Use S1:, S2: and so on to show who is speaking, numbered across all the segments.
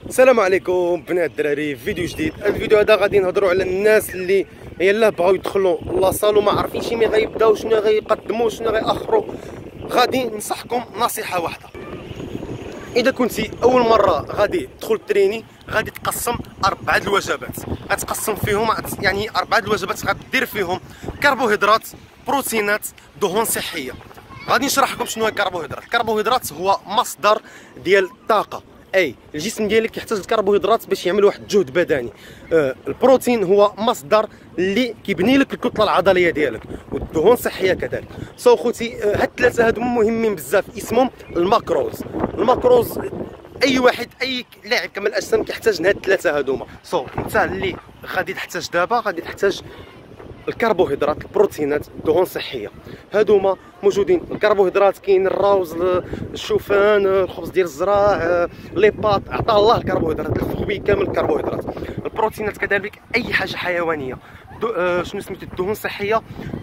S1: السلام عليكم بنات الدراري، فيديو جديد. الفيديو هذا غادي نهضروا على الناس اللي يلاه بغاو يدخلوا لاصال وما عارفين شنو غيبداو، شنو غيقدموا، شنو غيأخروا. غادي ننصحكم نصيحه واحده: اذا كنتي اول مره غادي تدخل التريني غادي تقسم 4 الوجبات، غتقسم فيهم يعني 4 الوجبات غدير فيهم كربوهيدرات، بروتينات، دهون صحيه. غادي نشرح لكم شنو هو الكربوهيدرات. الكربوهيدرات هو مصدر ديال الطاقه، اي الجسم ديالك كيحتاج الكربوهيدرات باش يعمل واحد الجهد بدني. البروتين هو مصدر اللي كيبني لك الكتله العضليه ديالك، والدهون الصحيه كذلك. سو خوتي، هاد الثلاثه هادو مهمين بزاف، اسمهم الماكروز. الماكروز اي واحد، اي لاعب كمال الاجسام كيحتاج هاد الثلاثه هادوما. انت اللي غادي تحتاج دابا غادي تحتاج الكربوهيدرات، البروتينات، الدهون الصحيه. هادوما موجودين. الكربوهيدرات كاين الروز، الشوفان، الخبز ديال الزراع، لي باط، عطاه الله الكربوهيدرات، الفخوي كامل الكربوهيدرات. البروتينات كذلك اي حاجه حيوانيه. شنو سميتو؟ الدهون الصحيه،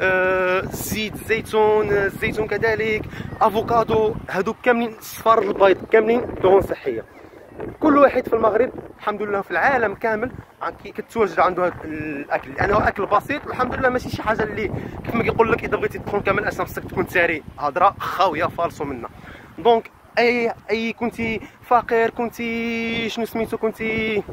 S1: زيت الزيتون، الزيتون كذلك، افوكادو، هادو كاملين، صفار البيض كاملين دهون صحيه. كل واحد في المغرب الحمد لله في العالم كامل كتواجد عنده هذا الاكل، لانه اكل بسيط الحمد لله، ماشي شي حاجه اللي كيف ما كيقول لك اذا بغيتي تدخل كامل الاجسام خصك تكون ساري. هضره خاويه فالصو منا. دونك اي كنتي فقير، كنتي شنو سميتو، كنتي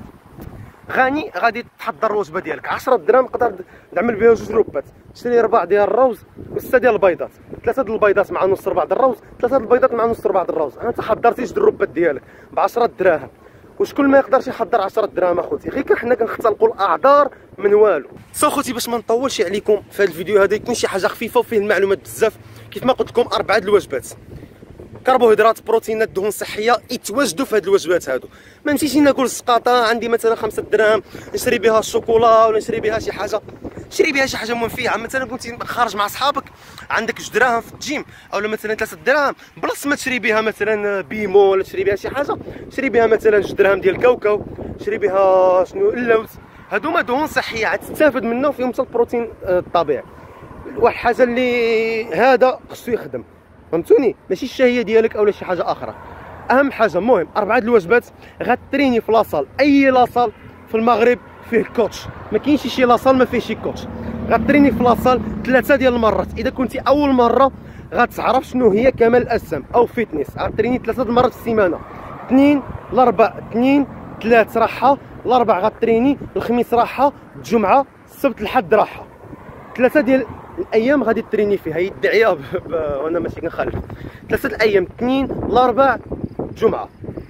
S1: غني، غادي تحضر الوجبه ديالك. 10 دراهم تقدر تعمل بها 2 ربات. شري ربع ديال الروز و6 ديال البيضات، 3 د البيضات مع نص ربع د الروز، 3 د البيضات مع نص ربع د الروز. انت حضرتي 2 ربات ديالك ب 10 دراهم. وشكون ما يقدرش يحضر 10 دراهم اخوتي؟ غير حنا كنختلقوا الاعذار من والو. خوتي، باش ما نطولش عليكم في هذا الفيديو هذا، يكون شي حاجه خفيفه وفيه المعلومات بزاف. كيف ما قلت لكم 4 الوجبات، كربوهيدرات، بروتينات، دهون صحيه، يتواجدوا في هاد الوجبات هادو. ما نمشيش ناكل السقاطه، عندي مثلا 5 دراهم نشري بها الشوكولا ولا نشري بها شي حاجه. شري بها شي حاجه منفعه. مثلا كنتي خارج مع صحابك عندك 2 دراهم في الجيم، او مثلا 3 دراهم، بلاص ما تشري بها مثلا بيمو ولا تشري بها شي حاجه، شري بها مثلا 2 دراهم ديال الكاوكاو، شري بها شنو اللوز. هادوما دهون صحيه غتستافد منه، فيهم حتى البروتين الطبيعي. واحد الحاجه اللي هذا خصو يخدم، فهمتوني؟ ماشي الشهيه ديالك اولا شي حاجه اخرى. اهم حاجه المهم 4 الوجبات. غتريني في لاصال، اي لاصال في المغرب فيه كوتش، ما كاينش شي لاصال ما فيه شي كوتش. غتريني في لاصال 3 ديال المرات. اذا كنتي اول مره غتعرف شنو هي كمال الاجسام او فيتنس، غتريني 3 المرات في السيمانه، 2 الاربع، 2 3 راحه، الاربع غتريني، الخميس راحه، الجمعه، السبت، الحد راحه. 3 ديال الايام غادي تريني فيها، هي الدعيه وانا ماشي كنخالف. 3 الايام، 2 الاربع، الجمعه،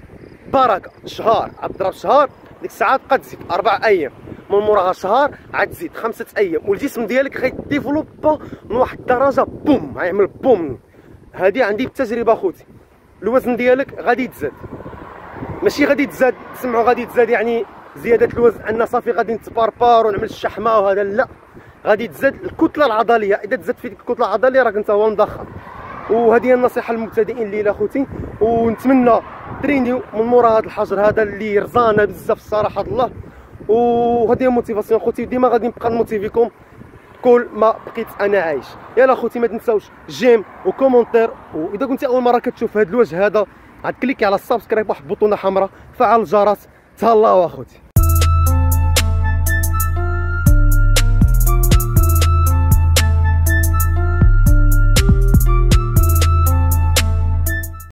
S1: بركه. شهر عاد ضرب شهر، ديك الساعات قد تزيد 4 ايام، من موراها شهر عاد تزيد 5 ايام، والجسم ديالك غيديفلوبا من واحد الدرجه، بوم غيعمل بوم. هذه عندي بالتجربه خوتي. الوزن ديالك غادي يتزاد، ماشي غادي يتزاد تسمعوا غادي يتزاد يعني زياده الوزن ان صافي غادي نتباربار ونعمل الشحمه وهذا، لا، غادي تزاد الكتله العضليه. اذا تزاد فيك الكتله العضليه راك انت هو مضخم. وهذه هي النصيحه للمبتدئين الليله خوتي، ونتمنى ترينيو من مورا هذا الحجر هذا اللي رزانا بزاف الصراحه الله. وهذه هي موتيفاسيون خوتي، ديما غادي نبقى نموتيفيكم كل ما بقيت انا عايش. يلا خوتي، ما تنساوش جيم وكومونتير. واذا كنتي اول مره كتشوف هذا الوجه هذا، غتكليكي على السبسكرايب، واحد البطونه حمراء، فعل الجرس. تهلاو اخوتي.